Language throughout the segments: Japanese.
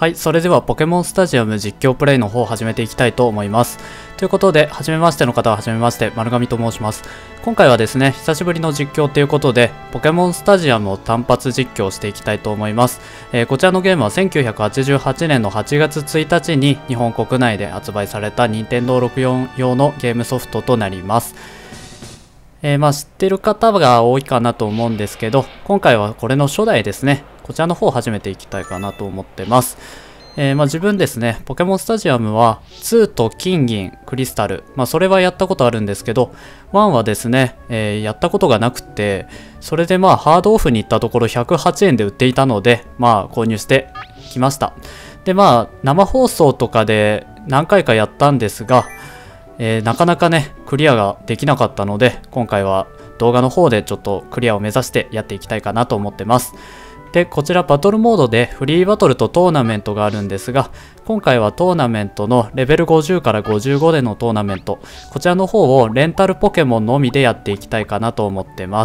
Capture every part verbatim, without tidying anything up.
はい、それではポケモンスタジアム実況プレイの方を始めていきたいと思います。ということで、初めましての方は初めまして、丸亀と申します。今回はですね、久しぶりの実況ということで、ポケモンスタジアムを単発実況していきたいと思います。えー、こちらのゲームはせんきゅうひゃくはちじゅうはちねんのはちがつついたちに日本国内で発売された任天堂ろくじゅうよん用のゲームソフトとなります。えー、まあ知ってる方が多いかなと思うんですけど、今回はこれの初代ですね。こちらの方を始めていきたいかなと思ってます。えー、まあ自分ですね、ポケモンスタジアムはにと金銀、クリスタル、まあそれはやったことあるんですけど、いちはですね、えー、やったことがなくて、それでまあハードオフに行ったところひゃくはちえんで売っていたので、まあ購入してきました。でまあ生放送とかで何回かやったんですが、えー、なかなかね、クリアができなかったので、今回は動画の方でちょっとクリアを目指してやっていきたいかなと思ってます。で、こちらバトルモードでフリーバトルとトーナメントがあるんですが、今回はトーナメントのレベルごじゅうからごじゅうごでのトーナメント、こちらの方をレンタルポケモンのみでやっていきたいかなと思ってます。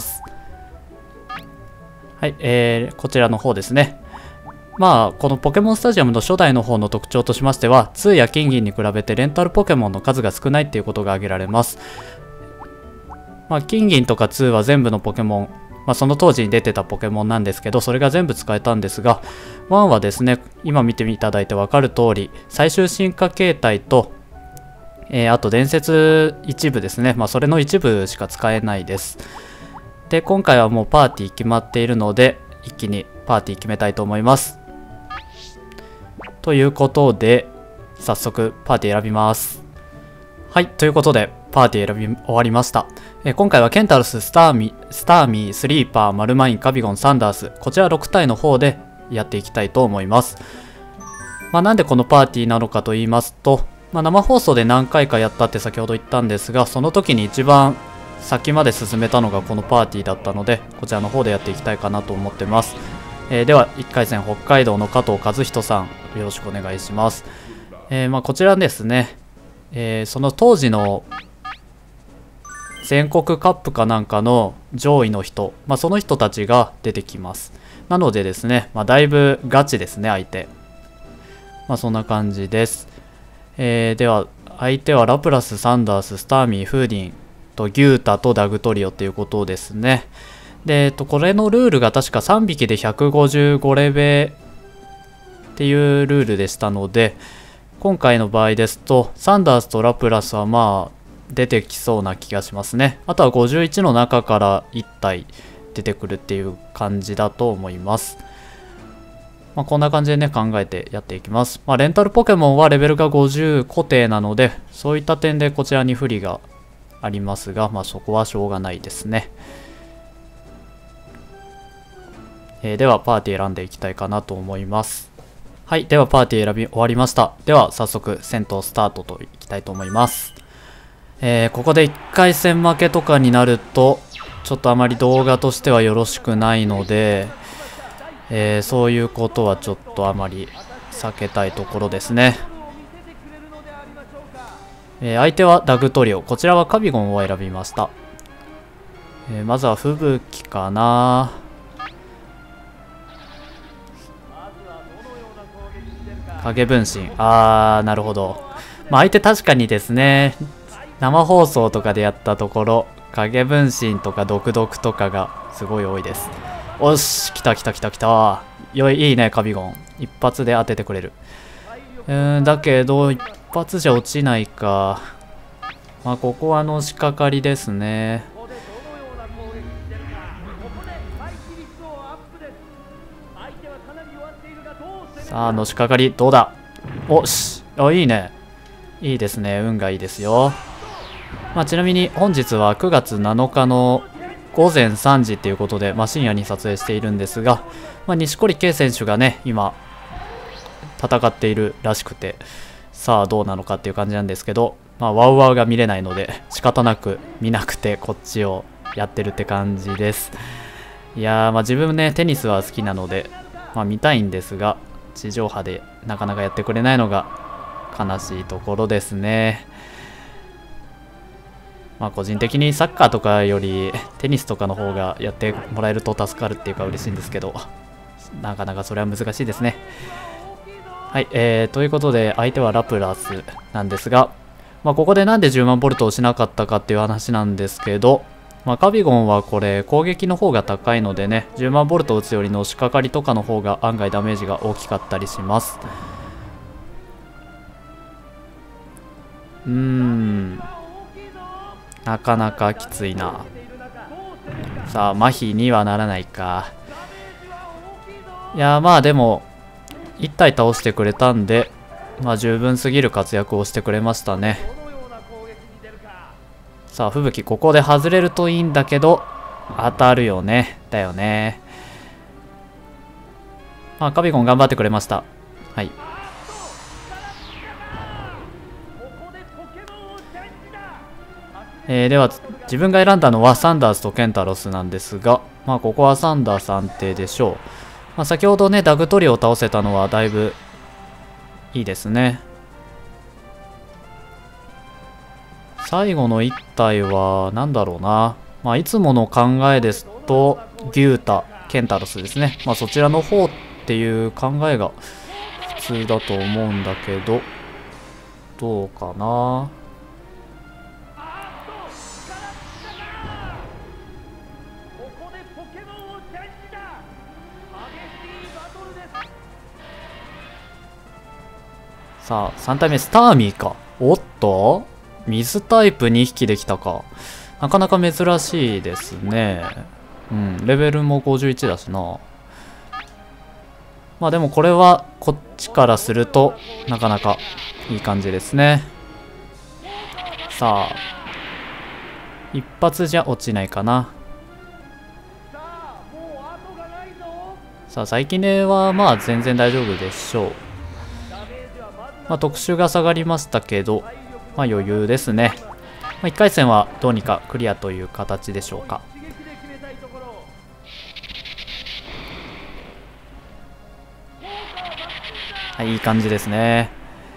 はい、えー、こちらの方ですね。まあ、このポケモンスタジアムの初代の方の特徴としましては、にや金銀に比べてレンタルポケモンの数が少ないっていうことが挙げられます。まあ、金銀とかには全部のポケモン、まあ、その当時に出てたポケモンなんですけど、それが全部使えたんですが、いちはですね、今見ていただいて分かる通り、最終進化形態と、えー、あと伝説一部ですね、まあ、それの一部しか使えないです。で、今回はもうパーティー決まっているので、一気にパーティー決めたいと思います。ということで、早速パーティー選びます。はい、ということで、パーティー選び終わりました。え今回はケンタロス、スターミ、スターミー、スリーパー、マルマイン、カビゴン、サンダース、こちらろくたいの方でやっていきたいと思います。まあ、なんでこのパーティーなのかと言いますと、まあ、生放送で何回かやったって先ほど言ったんですが、その時に一番先まで進めたのがこのパーティーだったので、こちらの方でやっていきたいかなと思ってます。えー、ではいっかい戦北海道の加藤和人さん、よろしくお願いします。えー、まあこちらですね、えー、その当時の全国カップかなんかの上位の人、まあ、その人たちが出てきます。なのでですね、まあ、だいぶガチですね、相手。まあそんな感じです。えー、では、相手はラプラス、サンダース、スターミー、フーディンとギュータとダグトリオっていうことですね。で、えっと、これのルールが確かさんびきでひゃくごじゅうごレベっていうルールでしたので、今回の場合ですと、サンダースとラプラスはまあ、出てきそうな気がしますね。あとはごじゅういちの中からいったい出てくるっていう感じだと思います。まあ、こんな感じでね、考えてやっていきます。まあ、レンタルポケモンはレベルがごじゅう固定なので、そういった点でこちらに不利がありますが、まあ、そこはしょうがないですね。えー、では、パーティー選んでいきたいかなと思います。はい。では、パーティー選び終わりました。では、早速、戦闘スタートといきたいと思います。えー、ここでいっかい戦負けとかになると、ちょっとあまり動画としてはよろしくないので、えー、そういうことはちょっとあまり避けたいところですね。えー、相手はダグトリオ。こちらはカビゴンを選びました。えー、まずは吹雪かな。影分身。あー、なるほど。まあ、相手確かにですね、生放送とかでやったところ、影分身とか毒毒とかがすごい多いです。おし、来た来た来た来た。よい、いいね、カビゴン。一発で当ててくれる。うーん、だけど、一発じゃ落ちないか。まあ、ここはのしかかりですね。さあ、のしかかり、どうだ。おし、あ、いいね。いいですね、運がいいですよ。まあ、ちなみに本日はくがつなのかのごぜんさんじっていうことで、まあ、深夜に撮影しているんですが、まあ、錦織圭選手がね、今、戦っているらしくて、さあどうなのかっていう感じなんですけど、まあ、ワウワウが見れないので、仕方なく見なくてこっちをやってるって感じです。いやー、まあ自分ね、テニスは好きなので、まあ、見たいんですが、地上波でなかなかやってくれないのが悲しいところですね。まあ個人的にサッカーとかよりテニスとかの方がやってもらえると助かるっていうか嬉しいんですけど、なかなかそれは難しいですね。 はい、えー、ということで相手はラプラスなんですが、まあ、ここでなんでじゅうまんボルトをしなかったかっていう話なんですけど、まあ、カビゴンはこれ攻撃の方が高いのでね、じゅうまんボルトを打つよりの押しかかりとかの方が案外ダメージが大きかったりします。うーん、なかなかきついな。さあ麻痺にはならないか。いやまあでもいち体倒してくれたんで、まあ十分すぎる活躍をしてくれましたね。さあ吹雪ここで外れるといいんだけど当たるよね。だよね。まあカビゴン頑張ってくれました。はい。えー、では自分が選んだのはサンダースとケンタロスなんですが、まあここはサンダース安定でしょう。まあ、先ほどねダグトリオを倒せたのはだいぶいいですね。最後のいち体は何だろうな。まあいつもの考えですとギュータ、ケンタロスですね。まあそちらの方っていう考えが普通だと思うんだけど、どうかな。さあさん体目スターミーか。おっと水タイプにひきできたか。なかなか珍しいですね。うん、レベルもごじゅういちだしな。まあでもこれはこっちからするとなかなかいい感じですね。さあ一発じゃ落ちないかな。さあ最近ではまあ全然大丈夫でしょう。まあ特殊が下がりましたけど、まあ余裕ですね。まあ、いっかい戦はどうにかクリアという形でしょうか。はい、いい感じですね。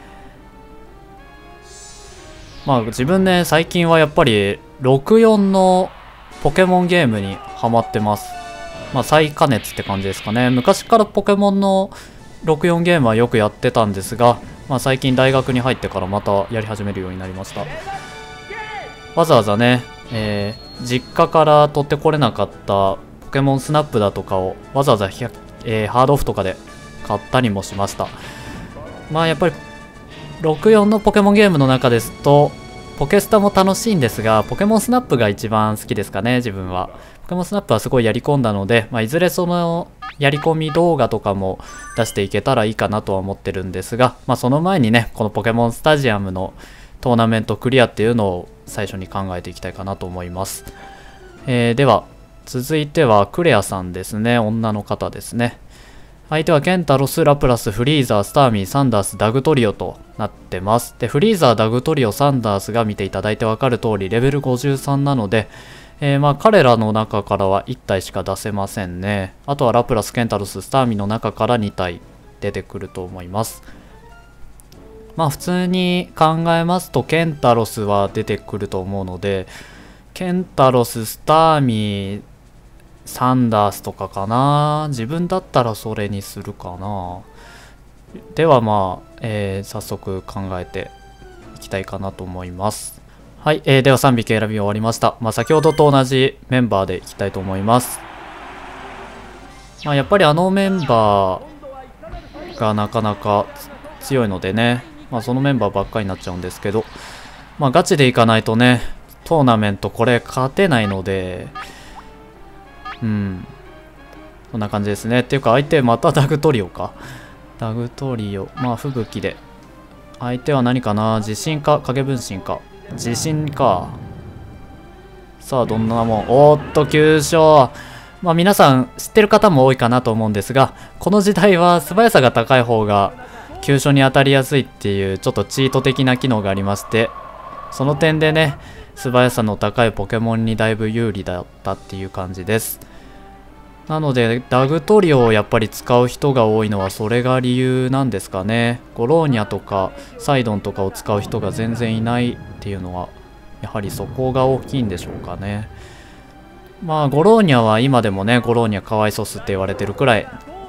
まあ自分ね、最近はやっぱりろくよんのポケモンゲームにハマってます。まあ再加熱って感じですかね。昔からポケモンのろくよんゲームはよくやってたんですが、まあ最近大学に入ってからまたやり始めるようになりました。わざわざね、えー、実家から取ってこれなかったポケモンスナップだとかをわざわざ、えー、ハードオフとかで買ったりもしました。まあやっぱりろくよんのポケモンゲームの中ですとポケスタも楽しいんですが、ポケモンスナップが一番好きですかね。自分はポケモンスナップはすごいやり込んだので、まあ、いずれそのやり込み動画とかも出していけたらいいかなとは思ってるんですが、まあ、その前にねこのポケモンスタジアムのトーナメントクリアっていうのを最初に考えていきたいかなと思います。えー、では続いてはクレアさんですね。女の方ですね。相手はケンタロス、ラプラス、フリーザー、スターミー、サンダース、ダグトリオとなってます。でフリーザー、ダグトリオ、サンダースが見ていただいて分かる通りレベルごじゅうさんなので、えー、まあ彼らの中からはいち体しか出せませんね。あとはラプラス、ケンタロス、スターミーの中からに体出てくると思います。まあ普通に考えますとケンタロスは出てくると思うので、ケンタロス、スターミー、サンダースとかかな。自分だったらそれにするかな。ではまあ、えー、早速考えていきたいかなと思います。はい、えー、ではさんびき選び終わりました。まあ、先ほどと同じメンバーでいきたいと思います。まあ、やっぱりあのメンバーがなかなか強いのでね、まあ、そのメンバーばっかりになっちゃうんですけど、まあ、ガチでいかないとねトーナメントこれ勝てないので、うん。こんな感じですね。っていうか、相手またダグトリオか。ダグトリオ。まあ、吹雪で。相手は何かな。地震か、影分身か。地震か。さあ、どんなもん。おーっと、きゅう勝。まあ、皆さん知ってる方も多いかなと思うんですが、この時代は素早さが高い方が、急所に当たりやすいっていう、ちょっとチート的な機能がありまして、その点でね、素早さの高いポケモンにだいぶ有利だったっていう感じです。なのでダグトリオをやっぱり使う人が多いのはそれが理由なんですかね。ゴローニャとかサイドンとかを使う人が全然いないっていうのはやはりそこが大きいんでしょうかね。まあゴローニャは今でもねゴローニャかわいそうすって言われてるくらい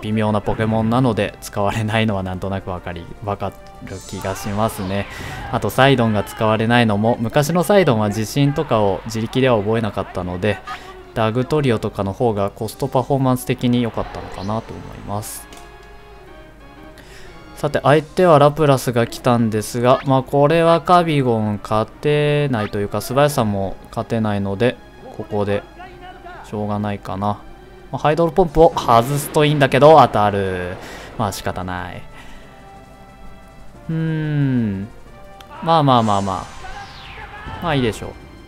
微妙なポケモンなので使われないのはなんとなくわかりわかる気がしますね。あとサイドンが使われないのも、昔のサイドンは地震とかを自力では覚えなかったので、ダグトリオとかの方がコストパフォーマンス的に良かったのかなと思います。さて相手はラプラスが来たんですが、まあこれはカビゴン勝てないというか素早さも勝てないので、ここでしょうがないかな。まあ、ハイドロポンプを外すといいんだけど当たる。まあ仕方ない。うーん。まあまあまあまあ。まあいいでしょう。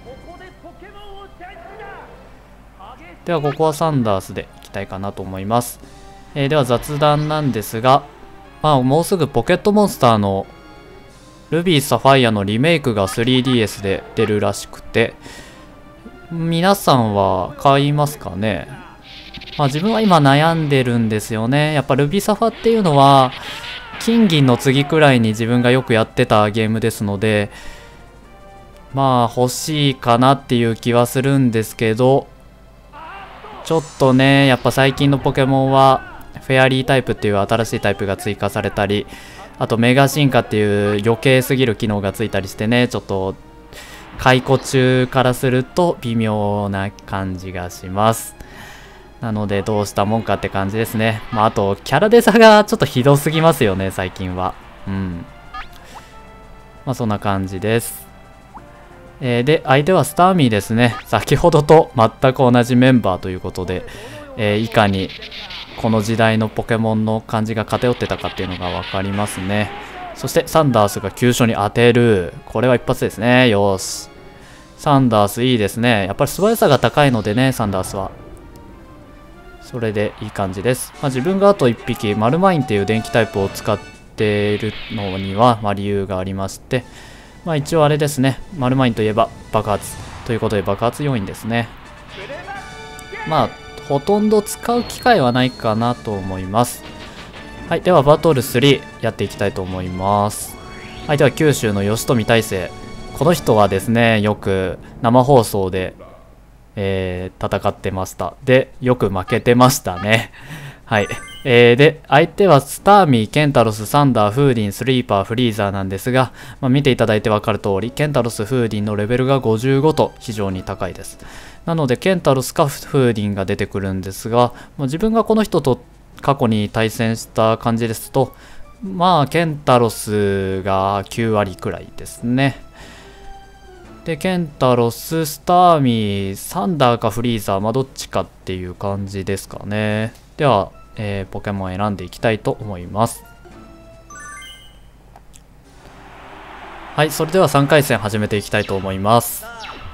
ではここはサンダースでいきたいかなと思います。えー、では雑談なんですが、まあもうすぐポケットモンスターのルビーサファイアのリメイクが スリーディーエス で出るらしくて、皆さんは買いますかね。まあ自分は今悩んでるんですよね。やっぱルビーサファっていうのは金銀の次くらいに自分がよくやってたゲームですので、まあ欲しいかなっていう気はするんですけど、ちょっとねやっぱ最近のポケモンはフェアリータイプっていう新しいタイプが追加されたり、あとメガ進化っていう余計すぎる機能がついたりしてね、ちょっと解雇中からすると微妙な感じがします。なのでどうしたもんかって感じですね。まああとキャラデザがちょっとひどすぎますよね最近は。うん。まあそんな感じです。えー、で相手はスターミーですね。先ほどと全く同じメンバーということで、えー、いかにこの時代のポケモンの感じが偏ってたかっていうのが分かりますね。そしてサンダースが急所に当てる。これは一発ですね。よし。サンダースいいですね。やっぱり素早さが高いのでね、サンダースは。それでいい感じです。まあ、自分があといっぴきマルマインっていう電気タイプを使っているのには、まあ、理由がありまして、まあ、一応あれですね。マルマインといえば爆発ということで爆発要因ですね。まあほとんど使う機会はないかなと思います。はい、ではバトルスリーやっていきたいと思います。相手は九州の吉富大成。この人はですね、よく生放送で、えー、戦ってました。で、よく負けてましたね。はい。えー、で、相手はスターミー、ケンタロス、サンダー、フーディン、スリーパー、フリーザーなんですが、まあ、見ていただいて分かる通り、ケンタロス、フーディンのレベルがごじゅうごと非常に高いです。なので、ケンタロスかフーディンが出てくるんですが、まあ、自分がこの人と過去に対戦した感じですと、まあ、ケンタロスがきゅうわりくらいですね。で、ケンタロス、スターミー、サンダーかフリーザー、まあ、どっちかっていう感じですかね。では、えー、ポケモンを選んでいきたいと思います。はい、それではさんかい戦始めていきたいと思います。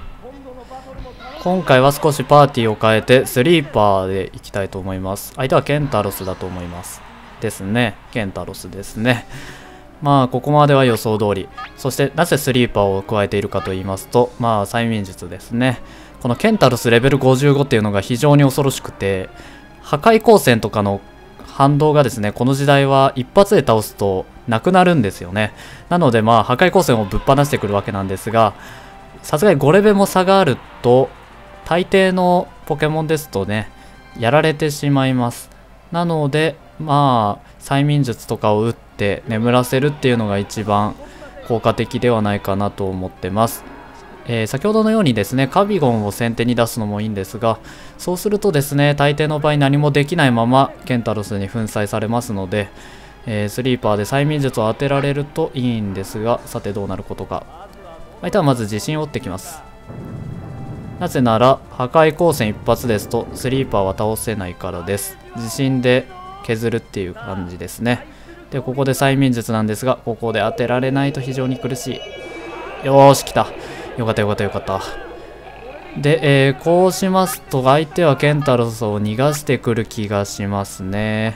今回は少しパーティーを変えてスリーパーでいきたいと思います。相手はケンタロスだと思います。ですね。ケンタロスですね。まあ、ここまでは予想通り。そして、なぜスリーパーを加えているかと言いますと、まあ、催眠術ですね。このケンタロスレベルごじゅうごっていうのが非常に恐ろしくて、破壊光線とかの反動がですね、この時代は一発で倒すとなくなるんですよね。なので、まあ、破壊光線をぶっ放してくるわけなんですが、さすがにごレベルも差があると、大抵のポケモンですとね、やられてしまいます。なので、まあ、催眠術とかを打って眠らせるっていうのが一番効果的ではないかなと思ってます。えー、先ほどのようにですね、カビゴンを先手に出すのもいいんですが、そうするとですね、大抵の場合何もできないままケンタロスに粉砕されますので、えー、スリーパーで催眠術を当てられるといいんですが、さてどうなることか。相手はまず自信を追ってきます。なぜなら破壊光線一発ですとスリーパーは倒せないからです。自信で削るっていう感じですね。で、ここで催眠術なんですが、ここで当てられないと非常に苦しい。よーし、来た。よかったよかったよかった。で、えー、こうしますと相手はケンタロスを逃がしてくる気がしますね。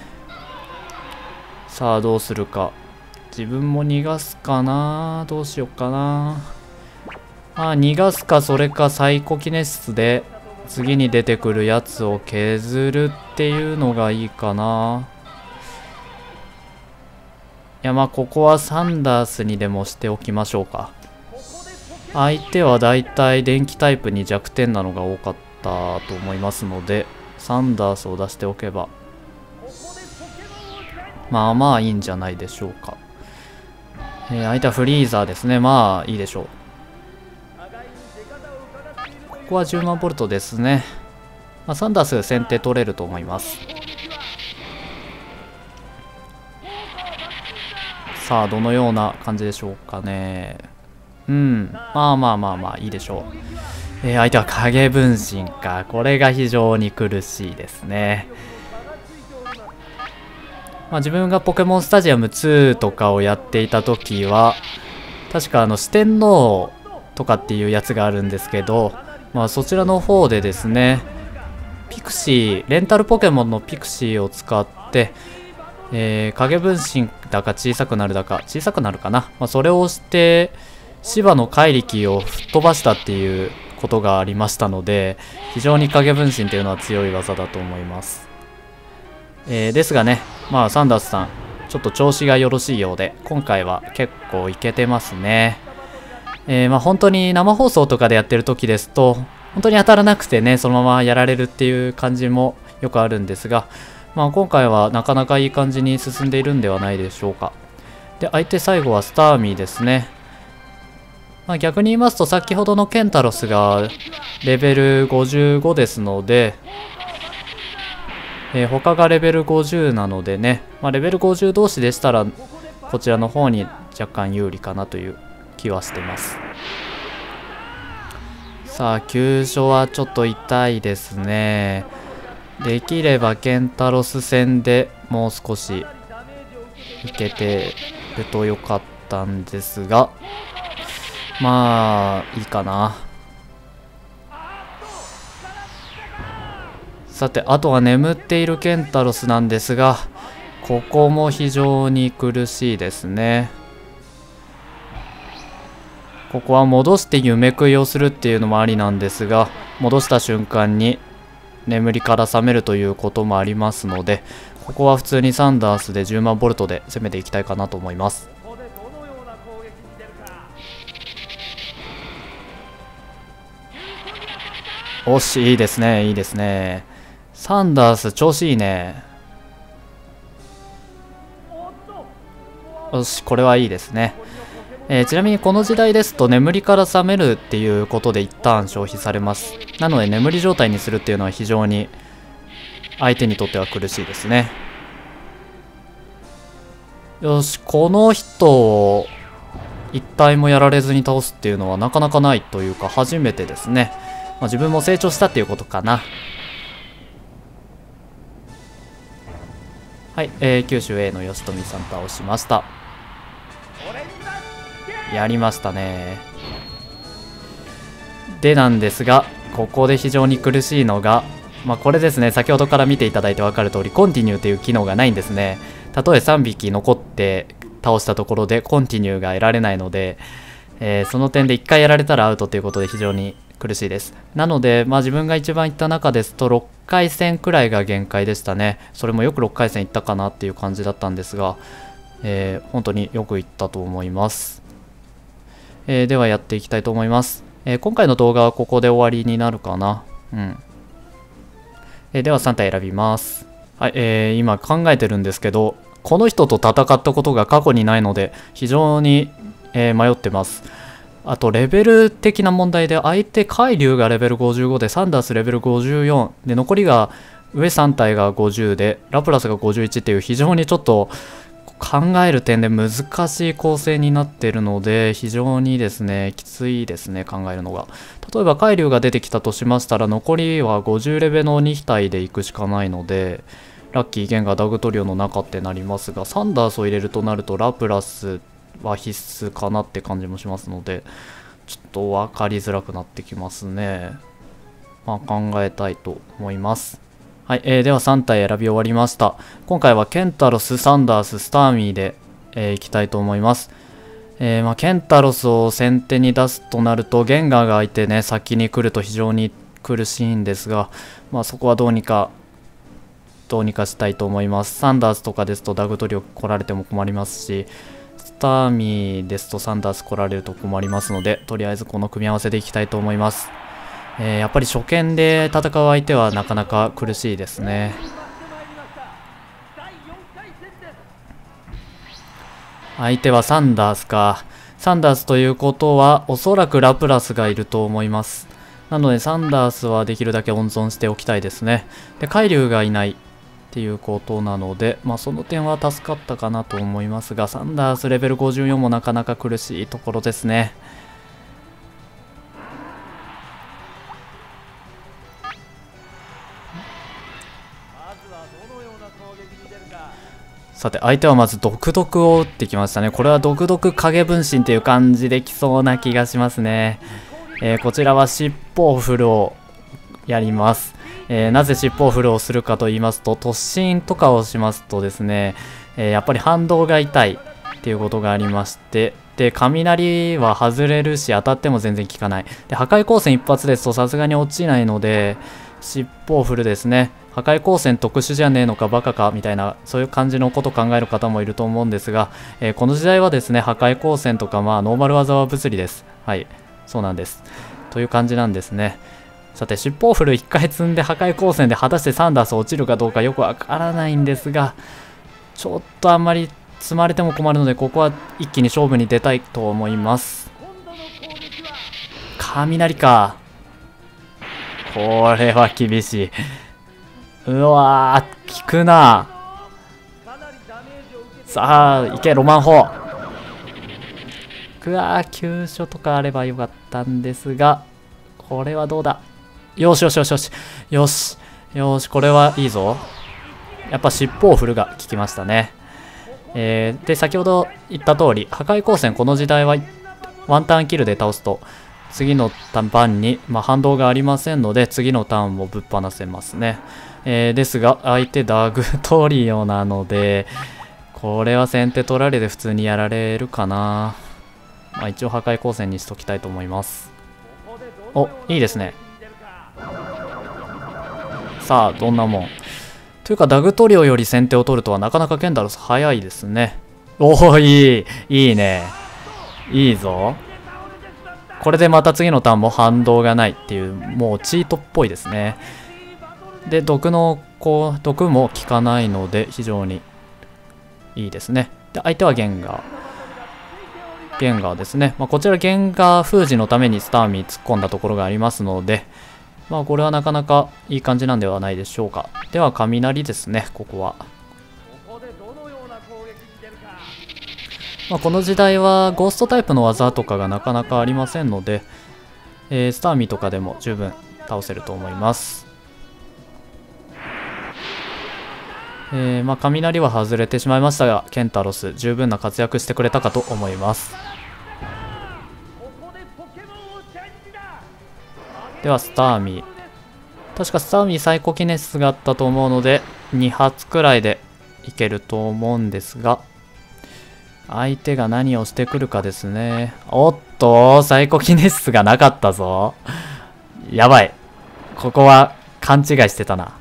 さあどうするか。自分も逃がすかな。どうしよっかな。まあ逃がすか、それかサイコキネシスで次に出てくるやつを削るっていうのがいいかな。いや、まあここはサンダースにでもしておきましょうか。相手はだいたい電気タイプに弱点なのが多かったと思いますので、サンダースを出しておけばまあまあいいんじゃないでしょうか。えー、相手はフリーザーですね。まあいいでしょう。ここはじゅうまんボルトですね。まあ、サンダース先手取れると思います。さあどのような感じでしょうかね。うん、まあまあまあまあいいでしょう。えー、相手は影分身か。これが非常に苦しいですね。まあ、自分がポケモンスタジアムツーとかをやっていた時は確かあの四天王とかっていうやつがあるんですけど、まあ、そちらの方でですね、ピクシーレンタルポケモンのピクシーを使って、えー、影分身だか小さくなるだか小さくなるかな、まあ、それを押して芝の怪力を吹っ飛ばしたっていうことがありましたので、非常に影分身っていうのは強い技だと思います。えー、ですがね、まあサンダースさんちょっと調子がよろしいようで今回は結構いけてますね。えー、まあ本当に生放送とかでやってる時ですと本当に当たらなくてね、そのままやられるっていう感じもよくあるんですが、まあ今回はなかなかいい感じに進んでいるんではないでしょうか。で、相手最後はスターミーですね。まあ、逆に言いますと先ほどのケンタロスがレベルごじゅうごですので、えー、他がレベルごじゅうなのでね、まあ、レベルごじゅう同士でしたらこちらの方に若干有利かなという気はしてます。さあ急所はちょっと痛いですね。できればケンタロス戦でもう少しいけてるとよかったんですが、まあいいかな。さてあとは眠っているケンタロスなんですが、ここも非常に苦しいですね。ここは戻して夢食いをするっていうのもありなんですが、戻した瞬間に眠りから覚めるということもありますので、ここは普通にサンダースでじゅうまんボルトで攻めていきたいかなと思います。おし、いいですねいいですね。サンダース調子いいね。よし、これはいいですね。えー、ちなみにこの時代ですと眠りから覚めるっていうことで一旦消費されます。なので眠り状態にするっていうのは非常に相手にとっては苦しいですね。よし、この人を一体もやられずに倒すっていうのはなかなかないというか初めてですね。まあ、自分も成長したっていうことかな。はい、えー、九州 A の吉富さん倒しました。やりましたね。でなんですが、ここで非常に苦しいのが、まあ、これですね。先ほどから見ていただいて分かる通りコンティニューという機能がないんですね。たとえさんびき残って倒したところでコンティニューが得られないので、えー、その点でいっかいやられたらアウトということで非常に苦しいです。なので、まあ、自分が一番行った中ですとろっかい戦くらいが限界でしたね。それもよくろっかい戦行ったかなっていう感じだったんですが、えー、本当によく行ったと思います。えー、ではやっていきたいと思います。えー、今回の動画はここで終わりになるかな。うん。えー、ではさん体選びます。はい、えー、今考えてるんですけど、この人と戦ったことが過去にないので非常に、えー、迷ってます。あとレベル的な問題で相手海竜がレベルごじゅうごでサンダースレベルごじゅうよんで残りが上さん体がごじゅうでラプラスがごじゅういちっていう非常にちょっと考える点で難しい構成になっているので非常にですねきついですね考えるのが。例えば海竜が出てきたとしましたら残りはごじゅうレベのに体でいくしかないので、ラッキーゲンガーダグトリオの中ってなりますが、サンダースを入れるとなるとラプラスは必須かなって感じもしますので、ちょっと分かりづらくなってきますね。まあ考えたいと思います。はい、えー、ではさん体選び終わりました。今回はケンタロス、サンダース、スターミーで、えー、いきたいと思います。えーまあ、ケンタロスを先手に出すとなるとゲンガーが相手ね先に来ると非常に苦しいんですが、まあ、そこはどうにかどうにかしたいと思います。サンダースとかですとダグトリオ来られても困りますし、スターミーですとサンダース来られると困りますので、とりあえずこの組み合わせでいきたいと思います。えー、やっぱり初見で戦う相手はなかなか苦しいですね。 相手はサンダースか。サンダースということは、おそらくラプラスがいると思います。なので、サンダースはできるだけ温存しておきたいですね。で、海竜がいないっていうことなので、まあ、その点は助かったかなと思いますが、サンダースレベルごじゅうよんもなかなか苦しいところですね。さて、相手はまず毒毒を打ってきましたね。これは毒毒影分身という感じできそうな気がしますね。えー、こちらは尻尾フルをやります。えー、なぜ尻尾フルをするかと言いますと、突進とかをしますとですね、えー、やっぱり反動が痛いっていうことがありまして、で、雷は外れるし、当たっても全然効かない。で、破壊光線一発ですとさすがに落ちないので、尻尾フルですね。破壊光線特殊じゃねえのかバカかみたいな、そういう感じのことを考える方もいると思うんですが、えー、この時代はですね、破壊光線とか、まあ、ノーマル技は物理です。はい、そうなんです。という感じなんですね。さて、尻尾フルいっかい積んで破壊光線で果たしてサンダース落ちるかどうかよくわからないんですが、ちょっとあんまり積まれても困るので、ここは一気に勝負に出たいと思います。雷か。これは厳しい。うわー、効くな。さあ、いけ、ロマン砲。うわー、急所とかあればよかったんですが、これはどうだ。よしよしよしよし。よし。よし、これはいいぞ。やっぱ尻尾を振るが効きましたね。えー、で、先ほど言った通り、破壊光線この時代はワンターンキルで倒すと、次のターンに、まあ、反動がありませんので、次のターンもぶっ放せますね。えー、ですが、相手ダグトリオなので、これは先手取られて普通にやられるかな。まあ、一応破壊光線にしときたいと思います。お、いいですね。さあ、どんなもん。というか、ダグトリオより先手を取るとはなかなかケンタロス早いですね。おお、いい。いいね。いいぞ。これでまた次のターンも反動がないっていう、もうチートっぽいですね。で、毒の、こう、毒も効かないので、非常にいいですね。で、相手はゲンガー。ゲンガーですね。まあ、こちらゲンガー封じのためにスターミー突っ込んだところがありますので、まあ、これはなかなかいい感じなんではないでしょうか。では、雷ですね、ここは。まあ、この時代はゴーストタイプの技とかがなかなかありませんので、えー、スターミーとかでも十分倒せると思います。えー、まあ雷は外れてしまいましたが、ケンタロス十分な活躍してくれたかと思います。ではスターミー、確かスターミーサイコキネシスがあったと思うのでに発くらいでいけると思うんですが、相手が何をしてくるかですね。おっと、サイコキネシスがなかったぞ。やばい。ここは勘違いしてたな。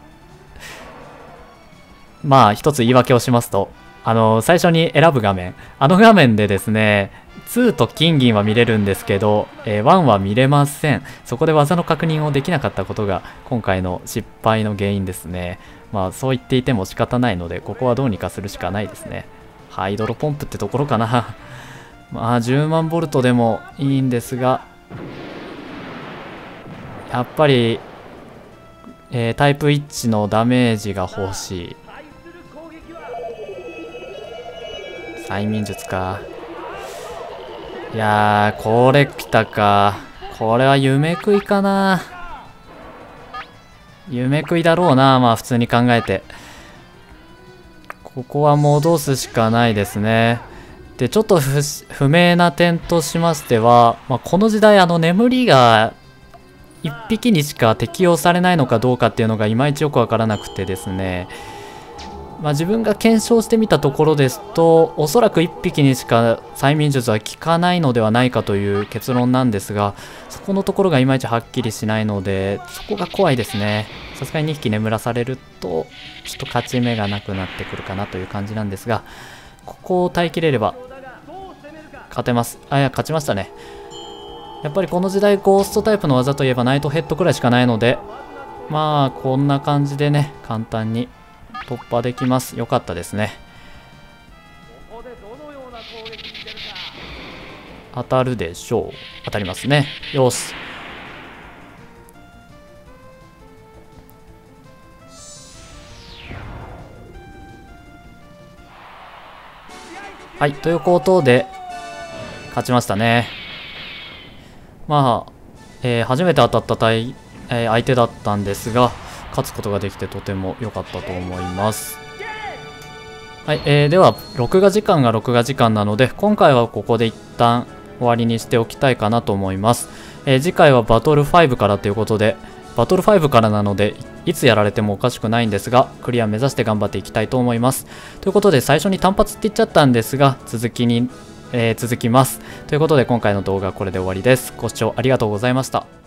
まあ、一つ言い訳をしますと、あの、最初に選ぶ画面。あの画面でですね、にと金銀は見れるんですけど、えー、いちは見れません。そこで技の確認をできなかったことが、今回の失敗の原因ですね。まあ、そう言っていても仕方ないので、ここはどうにかするしかないですね。ハイドロポンプってところかな。まあ、じゅうまんボルトでもいいんですが、やっぱり、えー、タイプいちのダメージが欲しい。催眠術か。いやー、これ来たか。これは夢食いかな。夢食いだろうな、まあ普通に考えて。ここは戻すしかないですね。で、ちょっと 不, 不明な点としましては、まあ、この時代、あの眠りがいっぴきにしか適用されないのかどうかっていうのがいまいちよくわからなくてですね。まあ、自分が検証してみたところですと、おそらくいっぴきにしか催眠術は効かないのではないかという結論なんですが、そこのところがいまいちはっきりしないので、そこが怖いですね。さすがににひき眠らされると、ちょっと勝ち目がなくなってくるかなという感じなんですが、ここを耐えきれれば勝てます。あ、いや、勝ちましたね。やっぱりこの時代、ゴーストタイプの技といえばナイトヘッドくらいしかないので、まあ、こんな感じでね、簡単に突破できます。よかったですね。 当たるでしょう。当たりますね。よし。はい、ということで、勝ちましたね。まあ、えー初めて当たった対、えー相手だったんですが、勝つことができてとても良かったと思います。はい、えー、では、録画時間が録画時間なので、今回はここで一旦終わりにしておきたいかなと思います。えー次回はバトルファイブからということで、バトルファイブからなので、いつやられてもおかしくないんですが、クリア目指して頑張っていきたいと思います。ということで、最初に単発って言っちゃったんですが、続きに、えー続きます。ということで、今回の動画はこれで終わりです。ご視聴ありがとうございました。